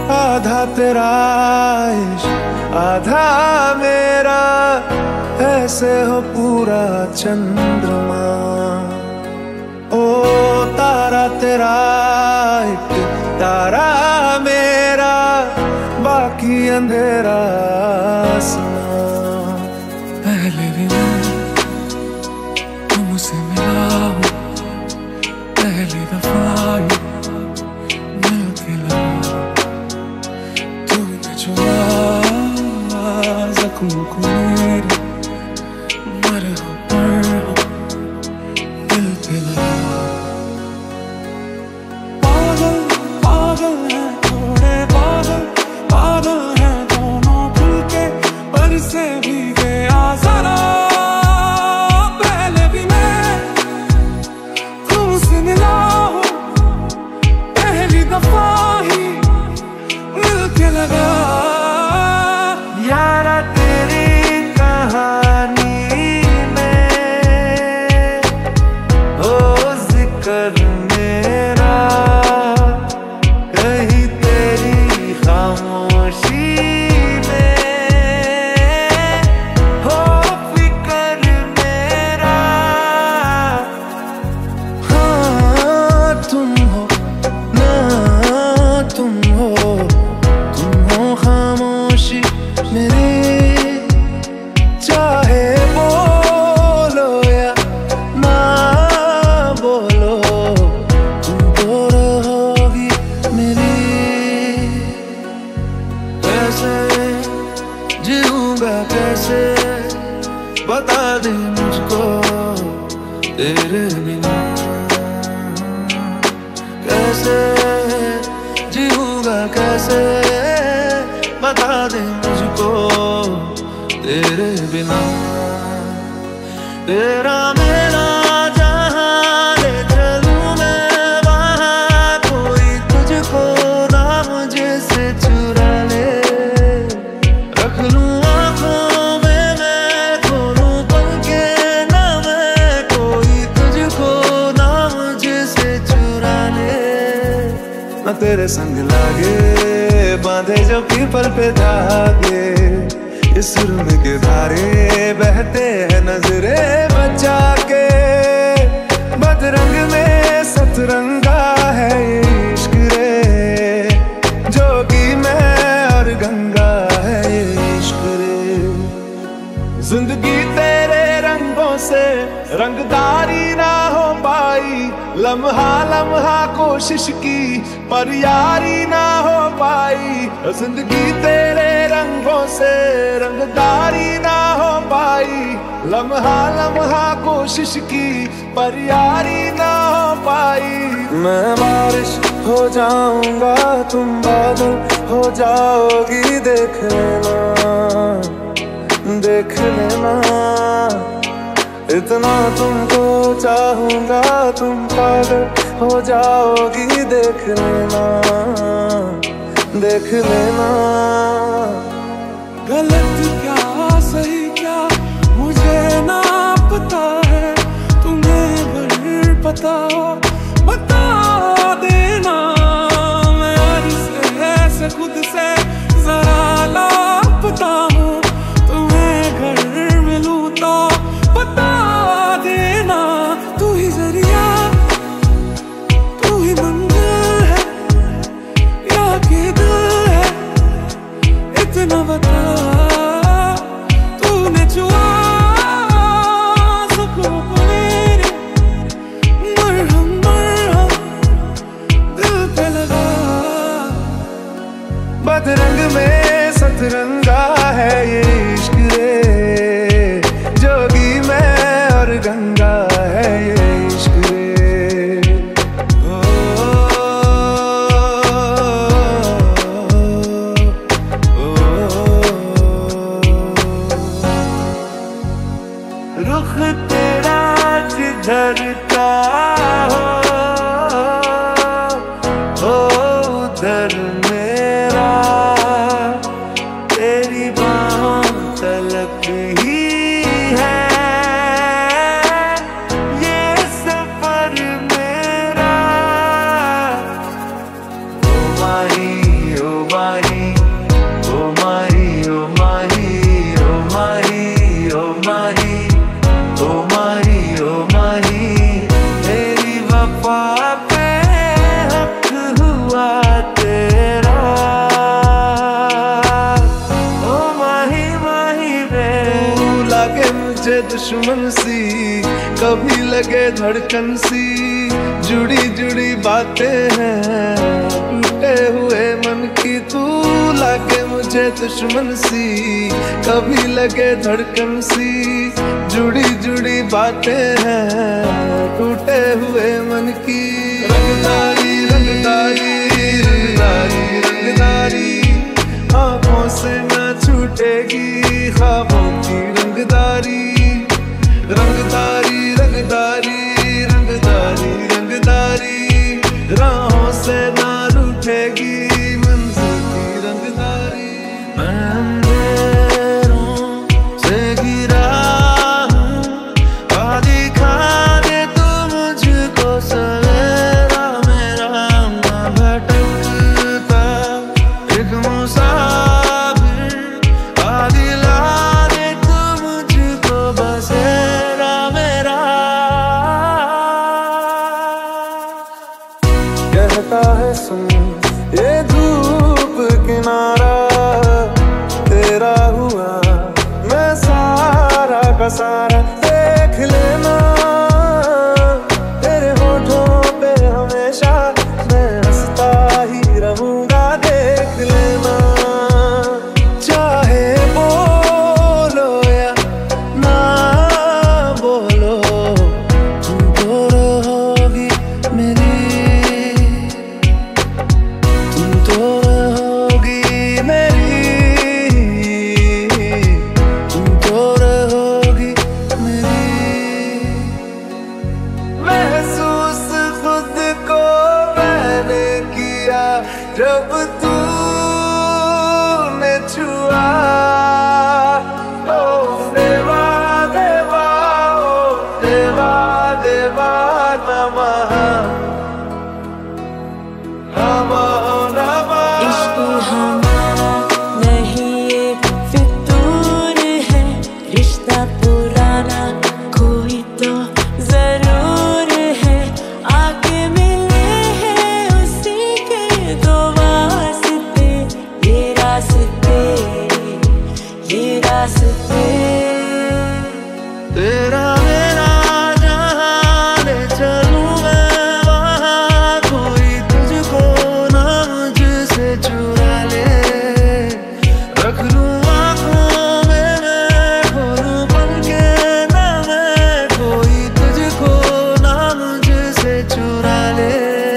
आधा तेरा इश्क आधा मेरा, ऐसे हो पूरा चंद्रमा। ओ तारा तेरा एक तारा मेरा, बाकी अंधेरा आसमां। पहले भी मैं तुमसे मिला हूँ, पहली दफा मिल के लगा। तूने छुआ जख्म को मेरे, मरहम दिल पे लगा। पागल पागल है थोड़े पागल, पागल है दोनों खुल के, पर से भी गया जरा। पहले भी मैं तुमसे मिला हूँ, पहली दफा ही मिल के लगा। यारा तेरी कहानी में हो जिक्र मेरा, कहीं तेरी खामोशी में हो फिक्र मेरा। हाँ तुम हो ना तुम हो खामोशी मेरी, चाहे बोलो या ना बोलो, तुम तो रहोगी मेरी। कैसे जीऊंगा कैसे, बता दे मुझको तेरे बिना। कैसे जीऊंगा कैसे, बता दे मुझको तेरे बिना। तेरा मेरा जहाँ ले चलूं मैं वहाँ, कोई तुझको ना मुझे से चुरा ले। रख लूं आँखों में मैं, खोलूं पलकें ना मैं, कोई तुझको ना मुझे से चुरा ले। ना तेरे संग लागे बांधे जो पीपल पे धागे, इस सुरम के धारे बहते हैं नजरे बचा के। बदरंग में सतरंगा है ये इश्क रे, जोगी मैं और गंगा है ये इश्क रे। जिंदगी तेरे रंगों से रंगदारी ना हो पाई, लम्हा लम्हा कोशिश की पर यारी ना हो पाई। जिंदगी तेरे रंगों से रंगदारी ना हो पाई, लम्हा लम्हा कोशिश की पर यारी ना हो पाई। मैं बारिश हो जाऊंगा तुम बादल हो जाओगी, देख लेना देख लेना। इतना तुमको चाहूंगा तुम पागल हो जाओगी, देख लेना देख लेना। गलत क्या सही क्या मुझे ना पता है, तुम्हें अगर पता हो बता देना। मैं ऐसे खुद से जरा लापता हूँ, तुम्हें घर मिलूं तो बता देना। तू ही जरिया तू ही मंजिल है या कि दिल है, इतना बता। तूने छुआ ज़ख्मों को मेरे, मरहम दिल पे लगा। बदरंग में सतरंगा है ये इश्क रे, जोगी मैं और गंगा है ये इश्क रे। रुख तेरा जिधर का हो उधर मेरा, तेरी बाहों तलक ही है ये सफर मेरा। ओ माही मुझे दुश्मन सी, कभी लगे धड़कन सी। जुड़ी जुड़ी बातें हैं टूटे हुए मन की, तू लागे मुझे दुश्मन सी, कभी लगे धड़कन सी। जुड़ी जुड़ी बातें हैं टूटे हुए मन की। रंगदारी रंगदारी रंगदारी रंगदारी, आँखों से न छूटेगी ख्वाबों की रंगदारी। रंगदारी रंगदारी रंगदारी रंगदारी, राहों से ना रूठेगी मंजिल की रंगदारी। मैं अंधेरों से घिरा हूँ, दिखा दे तू मुझको सवेरा मेरा। मैं भटकता एक मुसाफिर, दिला दे तू मुझको बसेरा मेरा। कहता है सुन ये धूप किनारा, तेरा हुआ मैं सारा का सारा। देख लेना तेरे होठों पे हमेशा मैं हंसता ही रहूंगा। देख लेना चाहे बोलो या ना बोलो, तुम तो रहोगी मेरी, तुम तो रहोगी मेरी, तुम तो रहोगी मेरी। महसूस खुद को मैंने किया जब तूने छुआ। ओ देवा देवा ओ देवा देवा नमः नमः। इश्क हमारा नहीं ये फितूर है, रिश्ता पुराना कोई तो जरूर है। आके मिले हैं उसी के दो वास्ते, ये रास्ते ये रास्ते। तेरा मेरा जहाँ ले चलूं मैं वहाँ, कोई तुझको ना मुझसे चुरा ले। रख लूं आँखों में मैं, खोलूं पलकें ना मैं, कोई तुझको ना मुझसे चुरा ले।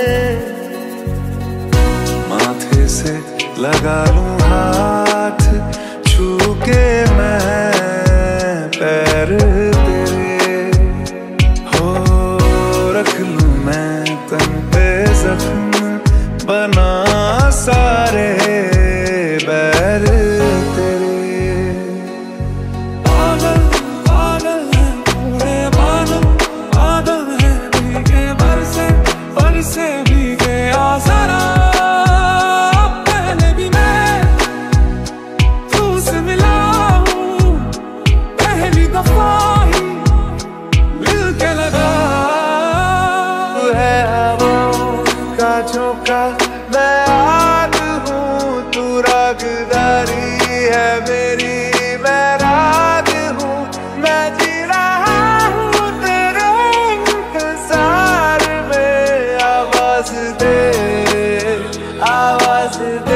माथे से लगा लूं हाथ, छू के मैं पैर तेरे, हो रख लूं मैं तन पे जख्म बना सारे बैर तेरे। पागल पागल है पूरे बादल, बादल है भीगे बरसे भीगे आसरा। पहले भी मैं तुझसे मिला हूँ, पहली दफा ही मिल के लगा। तू है हवाओं का झोंका, मैं आग हूँ, तू रागदारी है मेरी, मैं राग हूँ। मैं जी रहा हूँ तेरे इंतजार में, आवाज दे आवाज दे।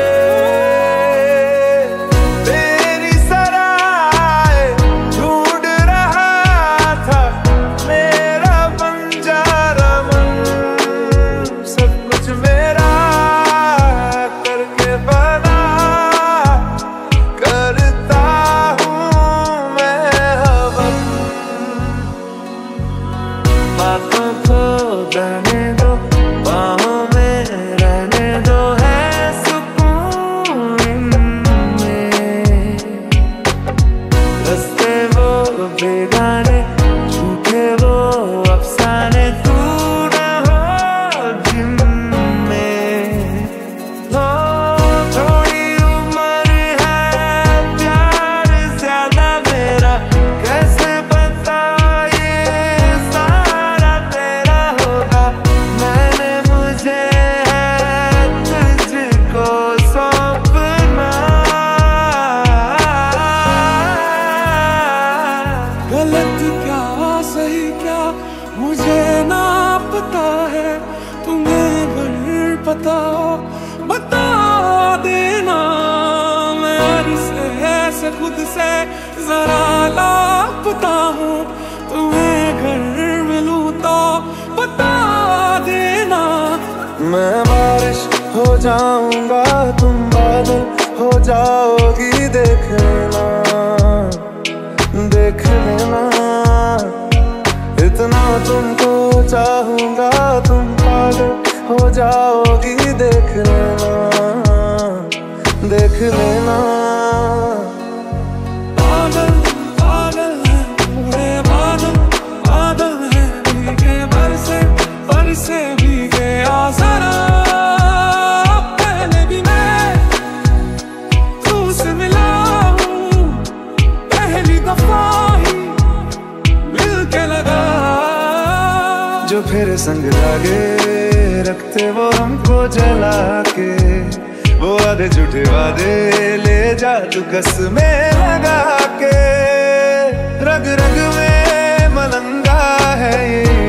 तेरी सराय ढूंढ रहा था मेरा बंजारा मन, सब कुछ मेरा करके बना करता हूँ मैं हवस। बातों को रहने दो, बाहों में रहने दो, है सुकून बताओ बता देना। मैं ऐसे खुद से जरा लापता हूँ, तुम्हें घर मिलूं तो बता देना। मैं बारिश हो जाऊंगा, तुम बादल हो जाओगी, देख लेना देख लेना। इतना तुमको चाहूंगा, तुम पागल हो जाओगी, देख लेना देख लेना। पागल पागल है पूरे बादल, बादल है भीगे बरसे भीगे आज़ारा। पहले भी मैं तुमसे मिला हूँ, पहली दफा ही मिलके लगा। जो फिर संग लागे रखते वो हमको जला के, वो आधे झूठे वादे ले जा तू कसमें लगा के। रग रग में मलंगा है ये